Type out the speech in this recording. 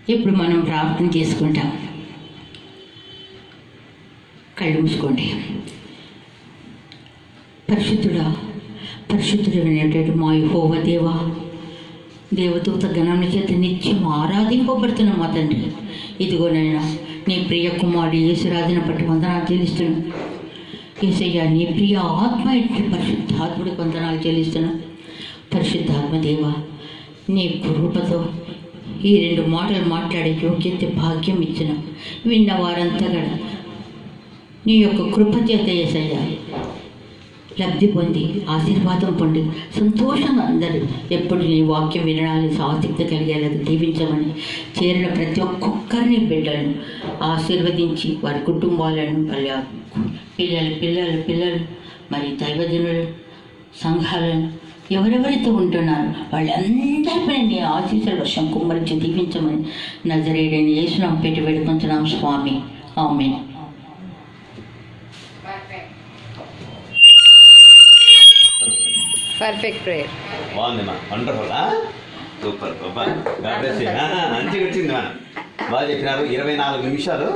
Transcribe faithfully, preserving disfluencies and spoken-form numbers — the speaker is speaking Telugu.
ఇప్పుడు మనం ప్రార్థన చేసుకుంటాం. కళ్ళు మూసుకోండి. పరిశుద్ధుడా, పరిశుద్ధుడైనటువంటి మా యెహోవా దేవా, దేవదూత గణముల చేత నిత్యం ఆరాధింపబడుతున్న మా తండ్రి, ఇదిగోనైనా నీ ప్రియ కుమారుడు యేసురాజును బట్టి వందనాలు చెల్లిస్తున్నాను. యేసయ్య, నీ ప్రియ ఆత్మ ఇంటి పరిశుద్ధాత్ముడికి వందనాలు చెల్లిస్తున్నాను. పరిశుద్ధాత్మ దేవా, నీ కృపతో ఈ రెండు మాటలు మాట్లాడే యోగ్యత భాగ్యం ఇచ్చిన విన్న వారంతా కూడా నీ యొక్క కృప చేత యేసయ్య లబ్ధి పొంది ఆశీర్వాదం పొంది సంతోషంగా అందరూ ఎప్పుడు నీ వాక్యం వినడానికి ఆసక్తి కలిగేలాగా దీవించమని చేరిన ప్రతి ఒక్కొక్కరిని బిడ్డలను ఆశీర్వదించి వారి కుటుంబాలను వాళ్ళ పిల్లలు పిల్లలు పిల్లలు మరి దైవజనులు సంఘాలను ఎవరెవరితో ఉంటున్నారు వాళ్ళందరిపై నీ ఆశీస్సుల వర్షం కుమ్మరించి దీవించమని నజరేయుడైన యేసునామమున పెట్టి వేడుకుంటున్నాం స్వామి. ఆమేన్. Perfect prayer. బాగుందమ్మా, వండర్ఫుల్, సూపర్. మంచిగా వచ్చింది, బాగా చెప్పినారు. ఇరవై నాలుగు నిమిషాలు